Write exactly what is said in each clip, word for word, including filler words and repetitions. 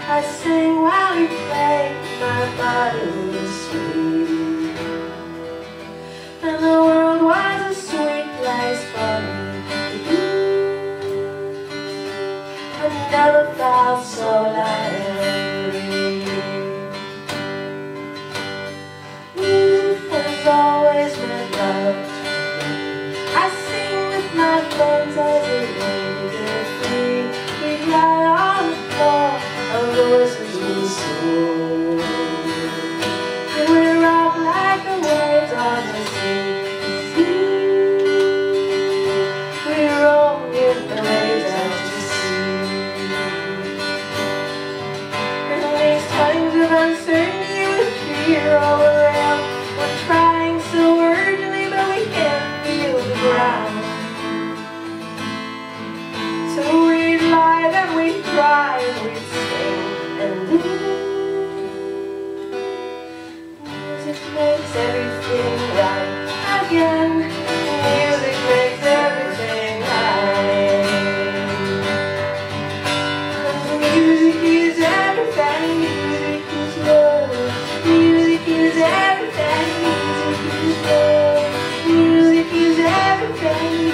I sing while you play, my body was sweet, and the world was a sweet place for me. I never felt so light and free. Music has always meant love to me. I sing with my friends as we linger free. We lie on the floor, our voices will soar, and we rock like the waves on the sea. We roll with the waves out to sea. In these times of uncertainty with fear all around, we're trying so urgently but we can't feel the ground. So we'd lie, then we'd cry, and we'd sing and leave. Music makes everything right again. Music makes everything right. 'Cause music is everything. Music is love. Music is everything. Music is love. Music is everything.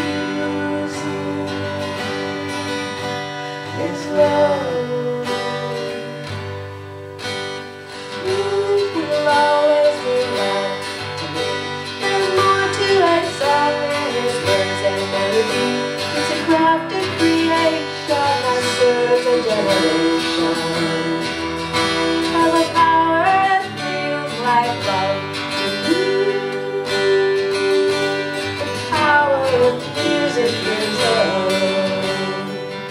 Music is love. It's a crafted creation that serves a generation, of a power that feels like love to you. The power of music is love.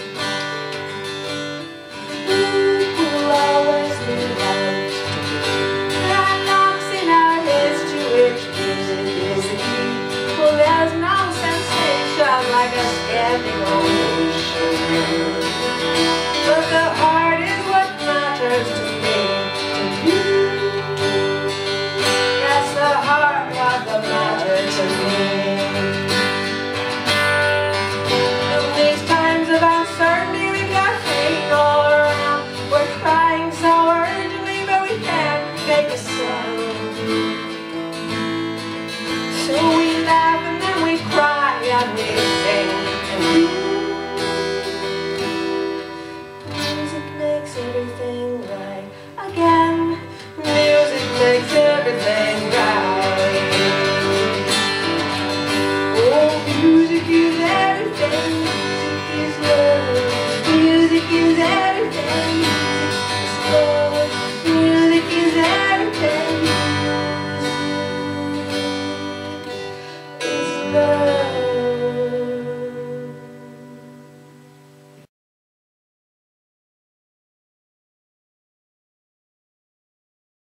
Music will always be love to me. There are knocks in our heads to which music is the key. Well, there's no sensation like a standing ovation, but the heart is what matters to me, to you. Yes, the heart what the matter to me. In these times of uncertainty we've got pain all around. We're crying so urgently but we can't make a sound. So we laugh and then we cry and we sing and we. Music makes everything right again. Music makes everything right. Oh, music is everything.